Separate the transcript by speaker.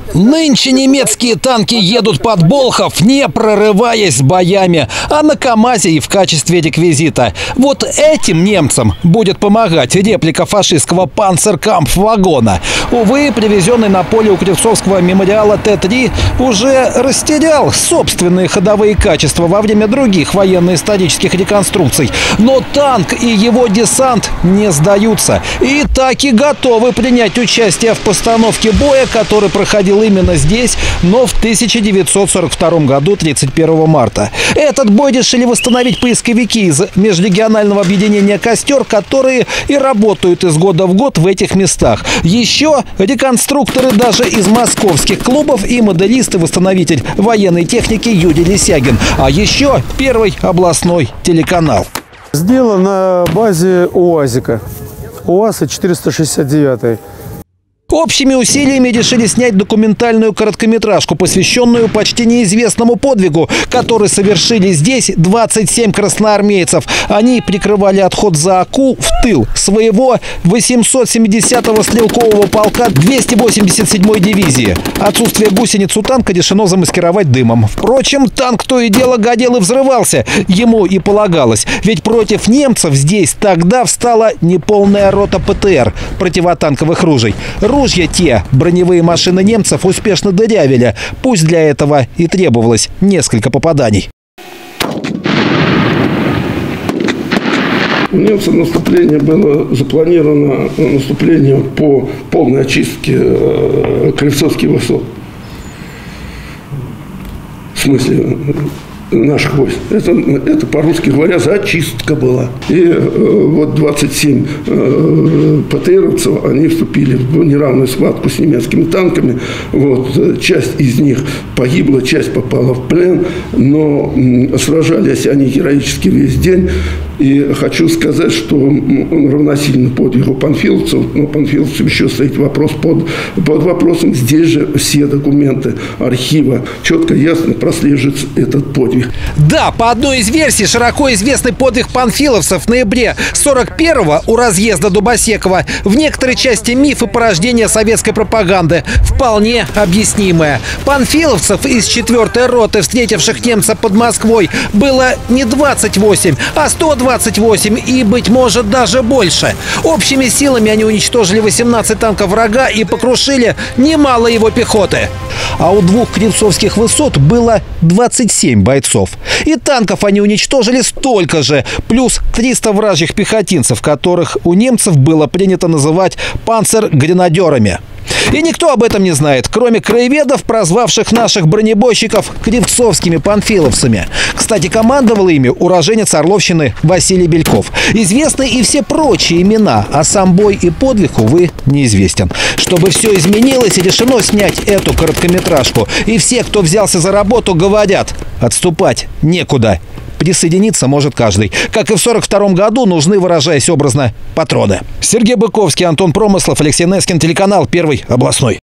Speaker 1: Нынче немецкие танки едут под Болхов, не прорываясь с боями, а на КамАЗе и в качестве реквизита. Вот этим немцам будет помогать реплика фашистского панцеркампф-вагона. Увы, привезенный на поле у Кривцовского мемориала Т-3 уже растерял собственные ходовые качества во время других военно-исторических реконструкций. Но танк и его десант не сдаются. И так и готовы принять участие в постановке боя, который проходил именно здесь, но в 1942 году, 31 марта. Этот бой решили восстановить поисковики из межрегионального объединения «Костер», которые и работают из года в год в этих местах. Еще реконструкторы даже из московских клубов и моделисты-восстановитель военной техники Юрий Лисягин. А еще Первый областной телеканал.
Speaker 2: Сделано на базе УАЗика. УАЗа 469.
Speaker 1: Общими усилиями решили снять документальную короткометражку, посвященную почти неизвестному подвигу, который совершили здесь 27 красноармейцев. Они прикрывали отход за Аку в тыл своего 870-го стрелкового полка 287-й дивизии. Отсутствие гусениц у танка решено замаскировать дымом. Впрочем, танк то и дело гадел и взрывался. Ему и полагалось. Ведь против немцев здесь тогда встала неполная рота ПТР, противотанковых ружей. Ружья те броневые машины немцев успешно дырявили. Пусть для этого и требовалось несколько попаданий.
Speaker 3: У немцев наступление было запланировано, наступление по полной очистке Кривцовских высот. В смысле наших войск. Это по-русски говоря, зачистка была. И вот 27 ПТРовцев, они вступили в неравную схватку с немецкими танками. Вот, часть из них погибла, часть попала в плен, но сражались они героически весь день. И хочу сказать, что он равносильно подвигу панфиловцев, но панфиловцев еще стоит вопрос под вопросом. Здесь же все документы архива четко, ясно прослеживается этот подвиг.
Speaker 1: Да, по одной из версий, широко известный подвиг панфиловцев в ноябре 41-го у разъезда Дубосекова в некоторой части миф и порождение советской пропаганды. Вполне объяснимое. Панфиловцев из 4-й роты, встретивших немца под Москвой, было не 28, а 128 и, быть может, даже больше. Общими силами они уничтожили 18 танков врага и покрушили немало его пехоты. А у двух Кривцовских высот было 27 бойцов. И танков они уничтожили столько же, плюс 300 вражьих пехотинцев, которых у немцев было принято называть панцергренадерами. И никто об этом не знает, кроме краеведов, прозвавших наших бронебойщиков кривцовскими панфиловцами. Кстати, командовал ими уроженец Орловщины Василий Бельков. Известны и все прочие имена, а сам бой и подвиг, увы, неизвестен. Чтобы все изменилось, решено снять эту короткометражку. И все, кто взялся за работу, говорят: отступать некуда. Присоединиться может каждый. Как и в 1942 году, нужны, выражаясь образно, патроны. Сергей Быковский, Антон Промыслов, Алексей Нескин, телеканал Первый областной.